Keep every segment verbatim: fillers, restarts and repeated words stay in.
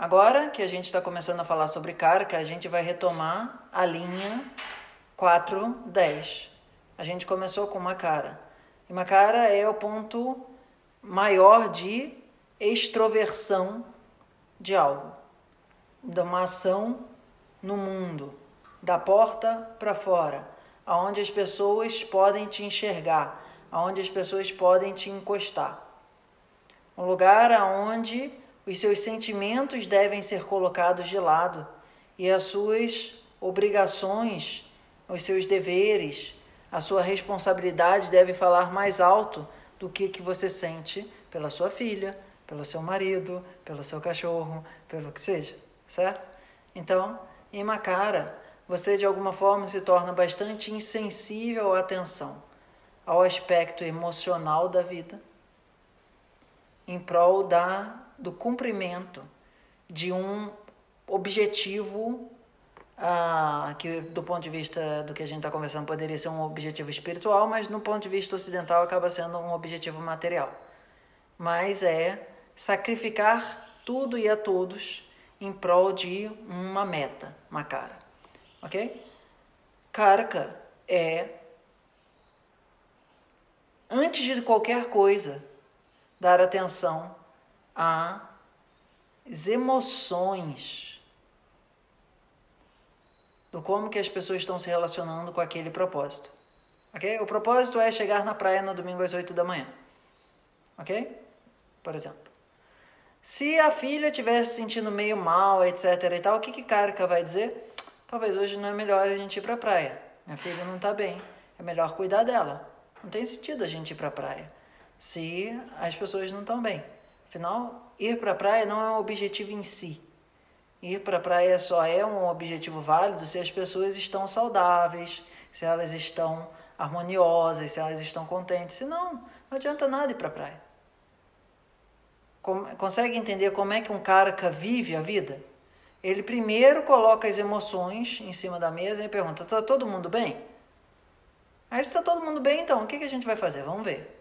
Agora que a gente está começando a falar sobre Karka, a gente vai retomar a linha quatro, dez. A gente começou com Makara. E Makara é o ponto maior de extroversão de algo, de uma ação no mundo, da porta para fora, aonde as pessoas podem te enxergar, aonde as pessoas podem te encostar. Um lugar aonde os seus sentimentos devem ser colocados de lado e as suas obrigações, os seus deveres, a sua responsabilidade deve falar mais alto do que que você sente pela sua filha, pelo seu marido, pelo seu cachorro, pelo que seja, certo? Então, em Makara, você de alguma forma se torna bastante insensível à atenção, ao aspecto emocional da vida, em prol da, do cumprimento de um objetivo ah, que do ponto de vista do que a gente está conversando poderia ser um objetivo espiritual, mas no ponto de vista ocidental acaba sendo um objetivo material. Mas é sacrificar tudo e a todos em prol de uma meta, Makara. Ok? Karka é, antes de qualquer coisa, dar atenção às emoções do como que as pessoas estão se relacionando com aquele propósito. Ok? O propósito é chegar na praia no domingo às oito da manhã. Ok? Por exemplo. Se a filha estiver se sentindo meio mal, etc e tal, o que que Karka vai dizer? Talvez hoje não é melhor a gente ir para a praia. Minha filha não está bem. É melhor cuidar dela. Não tem sentido a gente ir para a praia se as pessoas não estão bem. Afinal, ir para a praia não é um objetivo em si. Ir para a praia só é um objetivo válido se as pessoas estão saudáveis, se elas estão harmoniosas, se elas estão contentes. Senão, não adianta nada ir para a praia. Consegue entender como é que um Karka vive a vida? Ele primeiro coloca as emoções em cima da mesa e pergunta, está todo mundo bem? Aí se está todo mundo bem, então, o que que a gente vai fazer? Vamos ver.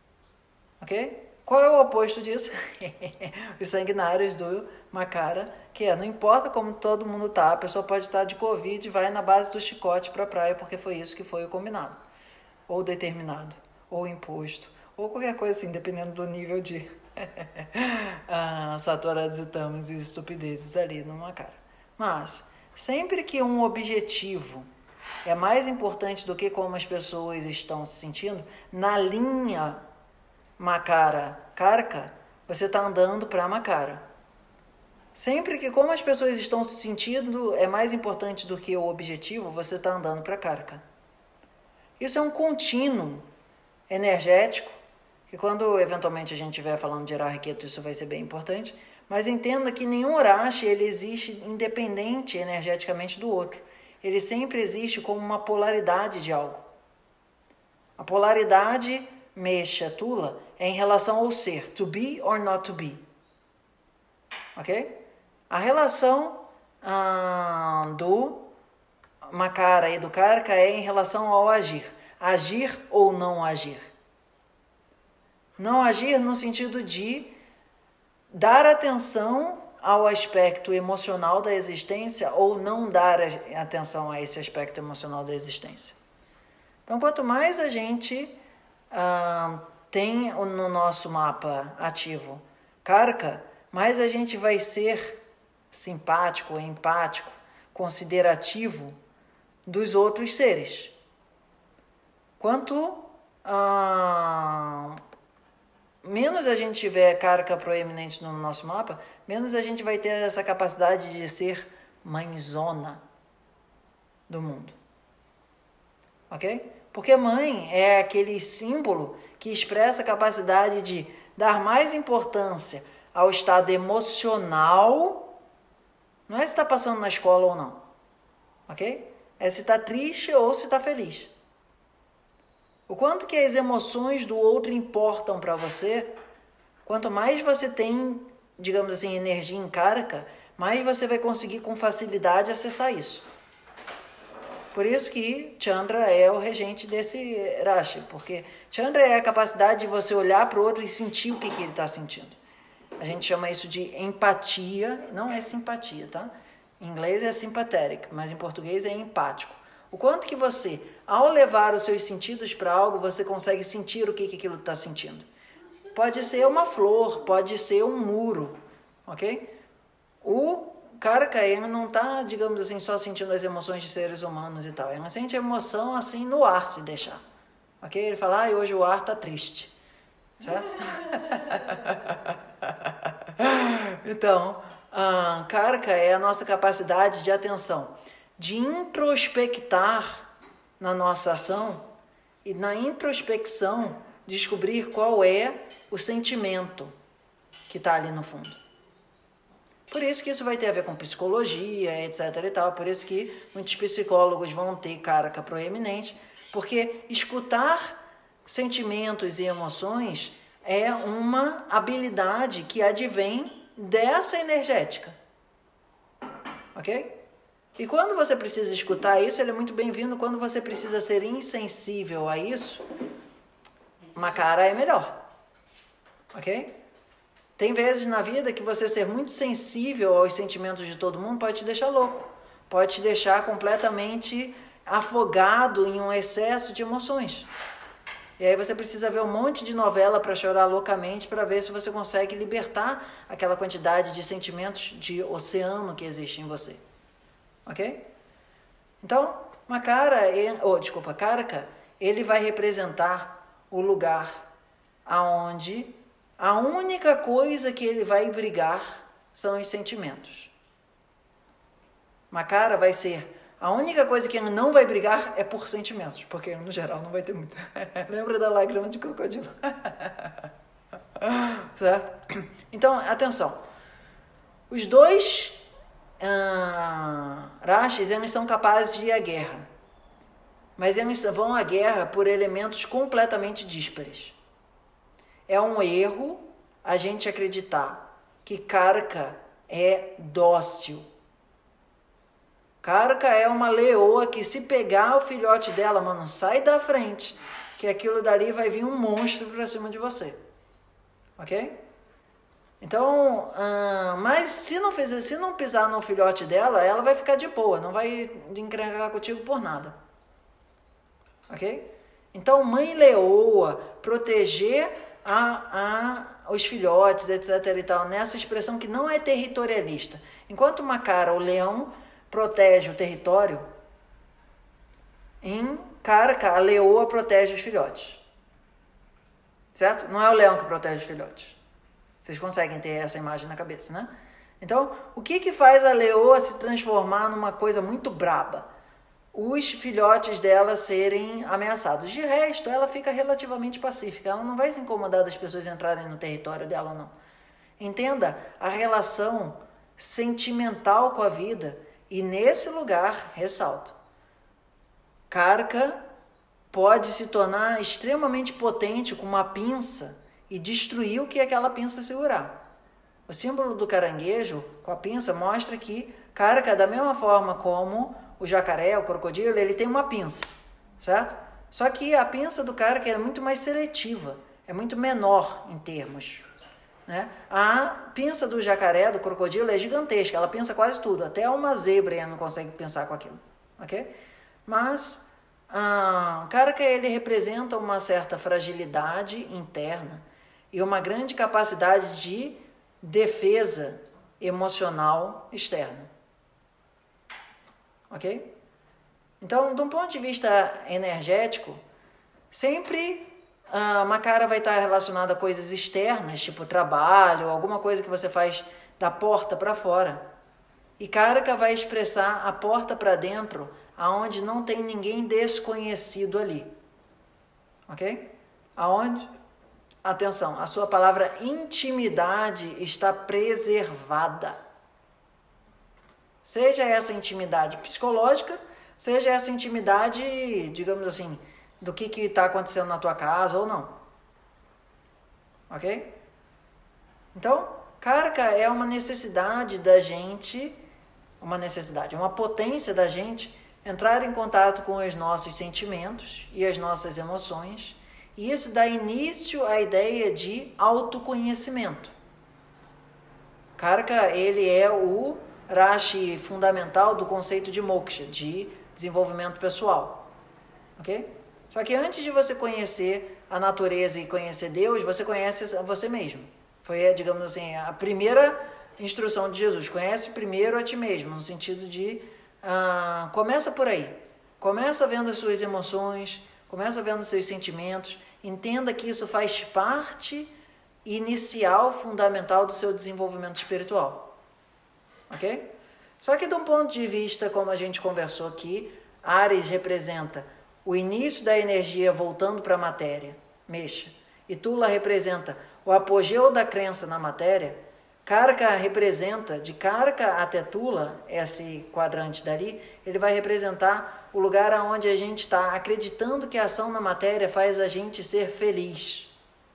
Ok? Qual é o oposto disso? Os sanguinários do Makara, que é, não importa como todo mundo está, a pessoa pode estar de Covid e vai na base do chicote para a praia, porque foi isso que foi o combinado, ou determinado, ou imposto, ou qualquer coisa assim, dependendo do nível de ah, saturados e tamas e estupidezes ali no Makara. Mas, sempre que um objetivo é mais importante do que como as pessoas estão se sentindo, na linha Makara, Karka, você está andando para Makara. Sempre que como as pessoas estão se sentindo é mais importante do que o objetivo, você está andando para Karka. Isso é um contínuo energético, que quando eventualmente a gente estiver falando de Rahuketu, isso vai ser bem importante, mas entenda que nenhum Rashi ele existe independente energeticamente do outro. Ele sempre existe como uma polaridade de algo. A polaridade Mesha Tula é em relação ao ser, to be or not to be. Ok? A relação ah, do Makara e do Karka é em relação ao agir. Agir ou não agir. Não agir no sentido de dar atenção ao aspecto emocional da existência ou não dar atenção a esse aspecto emocional da existência. Então, quanto mais a gente ah, tem no nosso mapa ativo Karka, mais a gente vai ser simpático, empático, considerativo dos outros seres. Quanto ah, menos a gente tiver Karka proeminente no nosso mapa, menos a gente vai ter essa capacidade de ser mãezona do mundo. Ok? Porque mãe é aquele símbolo que expressa a capacidade de dar mais importância ao estado emocional. Não é se está passando na escola ou não. Ok? É se está triste ou se está feliz. O quanto que as emoções do outro importam para você, quanto mais você tem, digamos assim, energia em Karka, mais você vai conseguir com facilidade acessar isso. Por isso que Chandra é o regente desse Rashi, porque Chandra é a capacidade de você olhar para o outro e sentir o que, que ele está sentindo. A gente chama isso de empatia, não é simpatia, tá? Em inglês é sympathetic, mas em português é empático. O quanto que você, ao levar os seus sentidos para algo, você consegue sentir o que, que aquilo está sentindo. Pode ser uma flor, pode ser um muro, ok? O Karka, ele não está, digamos assim, só sentindo as emoções de seres humanos e tal. Ele sente emoção assim no ar, se deixar. Ok? Ele fala, ah, hoje o ar está triste. Certo? Então, uh, Karka é a nossa capacidade de atenção, de introspectar na nossa ação e na introspecção descobrir qual é o sentimento que está ali no fundo. Por isso que isso vai ter a ver com psicologia, etc e tal, por isso que muitos psicólogos vão ter Karka proeminente, porque escutar sentimentos e emoções é uma habilidade que advém dessa energética. Ok? E quando você precisa escutar isso, ele é muito bem-vindo. Quando você precisa ser insensível a isso, Makara é melhor. Ok? Tem vezes na vida que você ser muito sensível aos sentimentos de todo mundo pode te deixar louco. Pode te deixar completamente afogado em um excesso de emoções. E aí você precisa ver um monte de novela para chorar loucamente para ver se você consegue libertar aquela quantidade de sentimentos de oceano que existe em você. Ok? Então, Makara, ele, oh, desculpa, Karka, ele vai representar o lugar aonde a única coisa que ele vai brigar são os sentimentos. Makara vai ser a única coisa que ele não vai brigar é por sentimentos, porque no geral não vai ter muito. Lembra da lágrima de crocodilo? Certo? Então, atenção. Os dois uh, Rashis, eles são capazes de ir à guerra. Mas eles vão à guerra por elementos completamente díspares. É um erro a gente acreditar que Karka é dócil. Karka é uma leoa que se pegar o filhote dela, mano, sai da frente, que aquilo dali vai vir um monstro pra cima de você. Ok? Então, uh, mas se não, fizer, se não pisar no filhote dela, ela vai ficar de boa, não vai encrencar contigo por nada. Ok? Então, mãe leoa, proteger a, a, os filhotes, etc e tal, nessa expressão que não é territorialista. Enquanto Makara, o leão, protege o território, em Karka, a leoa protege os filhotes. Certo? Não é o leão que protege os filhotes. Vocês conseguem ter essa imagem na cabeça, né? Então, o que que faz a leoa se transformar numa coisa muito braba? Os filhotes dela serem ameaçados. De resto, ela fica relativamente pacífica. Ela não vai se incomodar das pessoas entrarem no território dela ou não. Entenda a relação sentimental com a vida. E nesse lugar, ressalto, Karka pode se tornar extremamente potente com uma pinça e destruir o que aquela pinça segurar. O símbolo do caranguejo, com a pinça, mostra que Karka, da mesma forma como o jacaré, o crocodilo, ele tem uma pinça, certo? Só que a pinça do Karka é muito mais seletiva, é muito menor em termos. Né? A pinça do jacaré, do crocodilo, é gigantesca, ela pensa quase tudo, até uma zebra não consegue pensar com aquilo, ok? Mas o Karka, ele representa uma certa fragilidade interna e uma grande capacidade de defesa emocional externa, ok? Então, de um ponto de vista energético, sempre a Makara vai estar relacionada a coisas externas, tipo trabalho, alguma coisa que você faz da porta para fora. E Karka vai expressar a porta para dentro, aonde não tem ninguém desconhecido ali. Ok? Aonde, atenção, a sua palavra intimidade está preservada. Seja essa intimidade psicológica, seja essa intimidade, digamos assim, do que está acontecendo na tua casa ou não. Ok? Então, Karka é uma necessidade da gente, uma necessidade, uma potência da gente entrar em contato com os nossos sentimentos e as nossas emoções, e isso dá início à ideia de autoconhecimento. Karka, ele é o Rashi fundamental do conceito de moksha, de desenvolvimento pessoal. Ok? Só que antes de você conhecer a natureza e conhecer Deus, você conhece você mesmo. Foi, digamos assim, a primeira instrução de Jesus. Conhece primeiro a ti mesmo, no sentido de, ah, começa por aí. Começa vendo as suas emoções, começa vendo os seus sentimentos, entenda que isso faz parte inicial, fundamental do seu desenvolvimento espiritual. Ok? Só que de um ponto de vista, como a gente conversou aqui, Ares representa o início da energia voltando para a matéria, Mexa, e Tula representa o apogeu da crença na matéria. Karka representa, de Karka até Tula, esse quadrante dali, ele vai representar o lugar onde a gente está acreditando que a ação na matéria faz a gente ser feliz.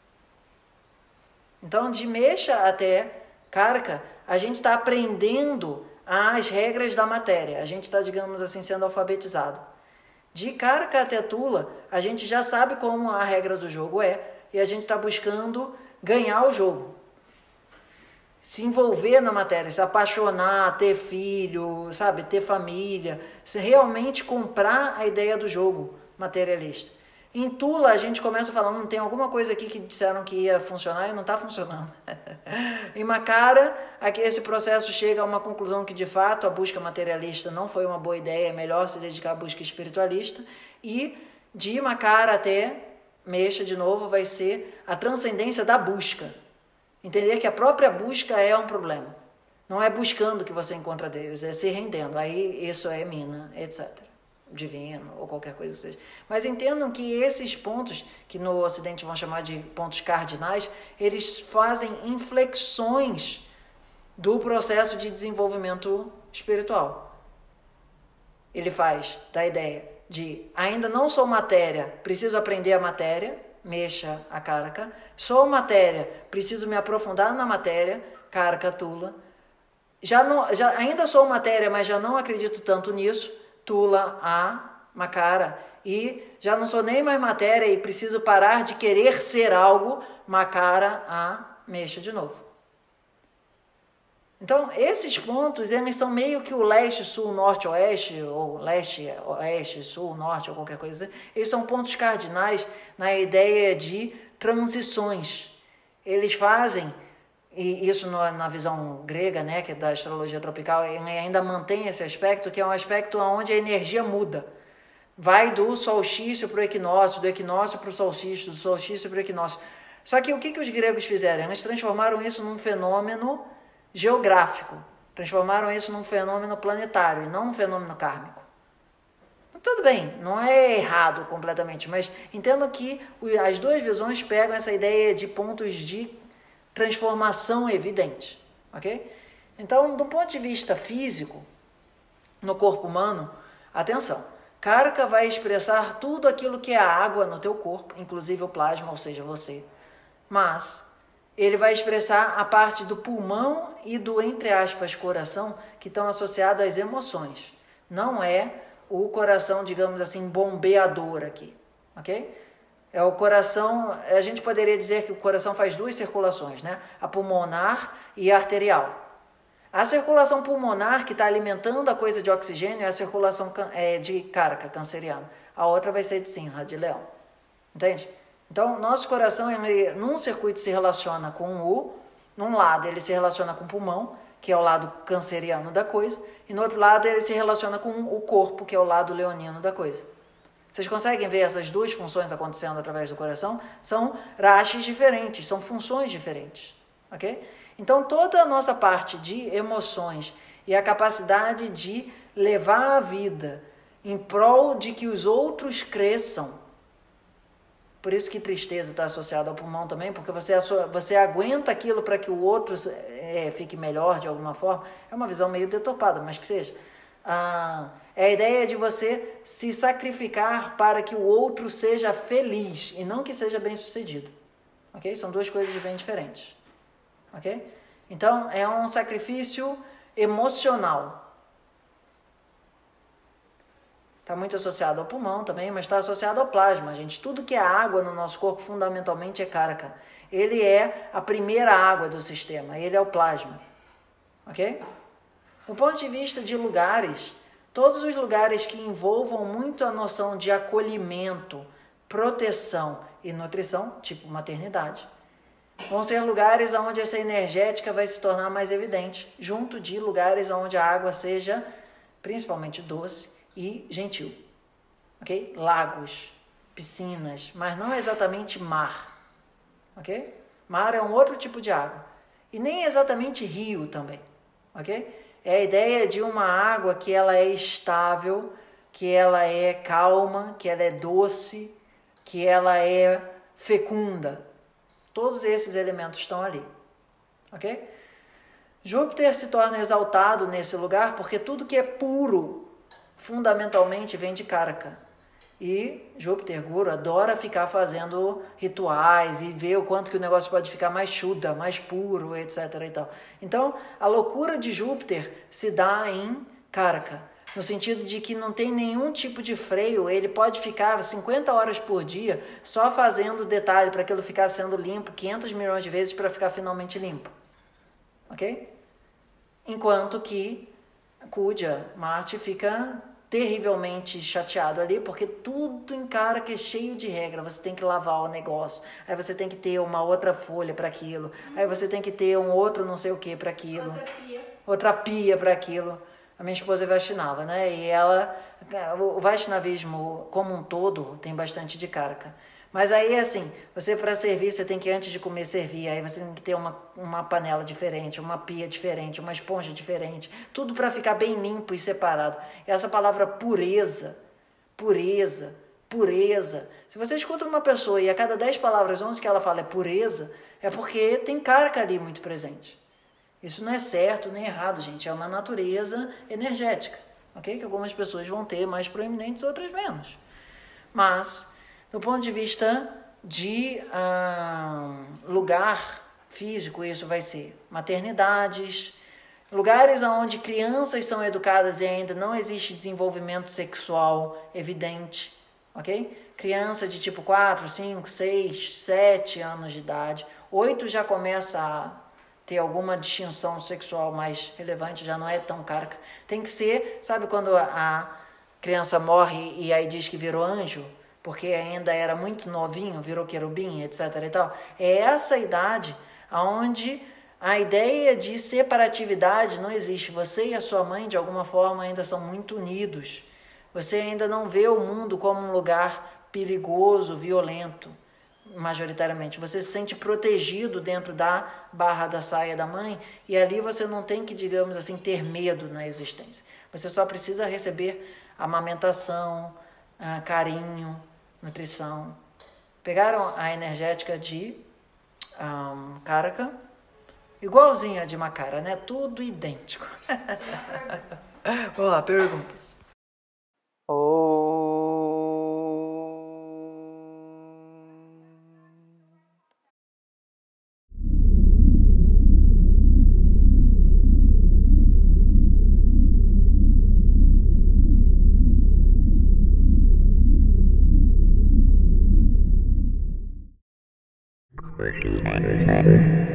Então, de Mexa até Karka, a gente está aprendendo as regras da matéria. A gente está, digamos assim, sendo alfabetizado. De Karka até Tula, a gente já sabe como a regra do jogo é, e a gente está buscando ganhar o jogo. Se envolver na matéria, se apaixonar, ter filho, sabe, ter família, se realmente comprar a ideia do jogo materialista. Em Tula, a gente começa falando, não tem alguma coisa aqui que disseram que ia funcionar e não está funcionando. Em Makara, aqui esse processo chega a uma conclusão que, de fato, a busca materialista não foi uma boa ideia, é melhor se dedicar à busca espiritualista. E de Makara até Mexa, de novo, vai ser a transcendência da busca. Entender que a própria busca é um problema. Não é buscando que você encontra Deus, é se rendendo. Aí isso é mina, etcétera. Divino, ou qualquer coisa que seja. Mas entendam que esses pontos, que no Ocidente vão chamar de pontos cardinais, eles fazem inflexões do processo de desenvolvimento espiritual. Ele faz da ideia de, ainda não sou matéria, preciso aprender a matéria, Mexa a Karka, sou matéria, preciso me aprofundar na matéria, Karka Tula, já não, já, ainda sou matéria, mas já não acredito tanto nisso, Tula a Makara, e já não sou nem mais matéria e preciso parar de querer ser algo, Makara a Mexa de novo. Então, esses pontos, eles são meio que o leste, sul, norte, oeste, ou leste, oeste, sul, norte, ou qualquer coisa assim. Eles são pontos cardinais na ideia de transições. Eles fazem, e isso na visão grega, né, que é da astrologia tropical, ainda mantém esse aspecto, que é um aspecto onde a energia muda. Vai do solstício para o equinócio, do equinócio para o solstício, do solstício para o equinócio. Só que o que, que os gregos fizeram? Eles transformaram isso num fenômeno geográfico, transformaram isso num fenômeno planetário e não num fenômeno kármico. Tudo bem, não é errado completamente, mas entendam que as duas visões pegam essa ideia de pontos de transformação evidente, ok? Então, do ponto de vista físico, no corpo humano, atenção, Karka vai expressar tudo aquilo que é a água no teu corpo, inclusive o plasma, ou seja, você, mas ele vai expressar a parte do pulmão e do, entre aspas, coração, que estão associados às emoções. Não é o coração, digamos assim, bombeador aqui, ok? É o coração, a gente poderia dizer que o coração faz duas circulações, né? A pulmonar e a arterial. A circulação pulmonar, que está alimentando a coisa de oxigênio, é a circulação é, de Karka, canceriano. A outra vai ser de Sinha, de leão. Entende? Então, nosso coração, ele, num circuito, se relaciona com o... Num lado, ele se relaciona com o pulmão, que é o lado canceriano da coisa, e no outro lado, ele se relaciona com o corpo, que é o lado leonino da coisa. Vocês conseguem ver essas duas funções acontecendo através do coração? São rashis diferentes, são funções diferentes. Ok? Então, toda a nossa parte de emoções e a capacidade de levar a vida em prol de que os outros cresçam. Por isso que tristeza está associada ao pulmão também, porque você, você aguenta aquilo para que o outro é, fique melhor de alguma forma. É uma visão meio deturpada, mas que seja. Ah, é a ideia de você se sacrificar para que o outro seja feliz e não que seja bem sucedido. Ok? São duas coisas bem diferentes. Ok? Então, é um sacrifício emocional. Está muito associado ao pulmão também, mas está associado ao plasma, gente. Tudo que é água no nosso corpo, fundamentalmente, é Karka. Ele é a primeira água do sistema, ele é o plasma. ok? Do ponto de vista de lugares, todos os lugares que envolvam muito a noção de acolhimento, proteção e nutrição, tipo maternidade, vão ser lugares onde essa energética vai se tornar mais evidente, junto de lugares onde a água seja principalmente doce e gentil, ok? Lagos, piscinas, mas não exatamente mar, ok? Mar é um outro tipo de água, e nem exatamente rio também, ok? É a ideia de uma água que ela é estável, que ela é calma, que ela é doce, que ela é fecunda. Todos esses elementos estão ali, ok? Júpiter se torna exaltado nesse lugar porque tudo que é puro, fundamentalmente, vem de Karka. E Júpiter, Guru, adora ficar fazendo rituais e ver o quanto que o negócio pode ficar mais chuda, mais puro, etc. e tal. Então, a loucura de Júpiter se dá em Karka, no sentido de que não tem nenhum tipo de freio, ele pode ficar cinquenta horas por dia só fazendo detalhe para aquilo ficar sendo limpo quinhentos milhões de vezes para ficar finalmente limpo. Ok? Enquanto que Kudya, Marte, fica terrivelmente chateado ali, porque tudo encara que é cheio de regra, você tem que lavar o negócio, aí você tem que ter uma outra folha para aquilo, aí você tem que ter um outro não sei o que para aquilo, outra pia, outra pia para aquilo. A minha esposa é Vaishnava, né? E ela, o Vaishnavismo como um todo tem bastante de Karka. Mas aí, assim, você para servir, você tem que, antes de comer, servir. Aí você tem que ter uma, uma panela diferente, uma pia diferente, uma esponja diferente. Tudo para ficar bem limpo e separado. E essa palavra pureza, pureza, pureza. Se você escuta uma pessoa e a cada dez palavras, onze que ela fala é pureza, é porque tem Karka ali muito presente. Isso não é certo nem errado, gente. É uma natureza energética, ok? Que algumas pessoas vão ter mais proeminentes, outras menos. Mas, do ponto de vista de ah, lugar físico, isso vai ser maternidades, lugares onde crianças são educadas e ainda não existe desenvolvimento sexual evidente, ok? Criança de tipo quatro, cinco, seis, sete anos de idade, oito já começa a ter alguma distinção sexual mais relevante, já não é tão Karka. Tem que ser, sabe quando a criança morre e aí diz que virou anjo? Porque ainda era muito novinho, virou querubim, etc e tal. É essa idade onde a ideia de separatividade não existe. Você e a sua mãe, de alguma forma, ainda são muito unidos. Você ainda não vê o mundo como um lugar perigoso, violento, majoritariamente. Você se sente protegido dentro da barra da saia da mãe e ali você não tem que, digamos assim, ter medo na existência. Você só precisa receber amamentação, carinho, nutrição. Pegaram a energética de um, Karka, igualzinha de Makara, né? Tudo idêntico. Vamos lá, perguntas. Oh. Thank you.